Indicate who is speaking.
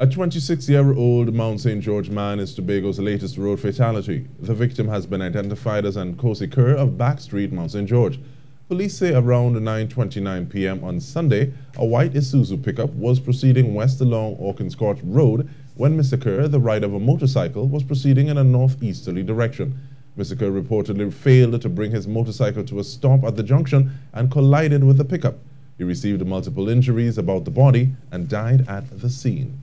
Speaker 1: A 26-year-old Mount St. George man is Tobago's latest road fatality. The victim has been identified as Nkosi Kerr of Back Street, Mount St. George. Police say around 9:29 p.m. on Sunday, a white Isuzu pickup was proceeding west along Auchenskeoch Road when Mr. Kerr, the rider of a motorcycle, was proceeding in a northeasterly direction. Mr. Kerr reportedly failed to bring his motorcycle to a stop at the junction and collided with the pickup. He received multiple injuries about the body and died at the scene.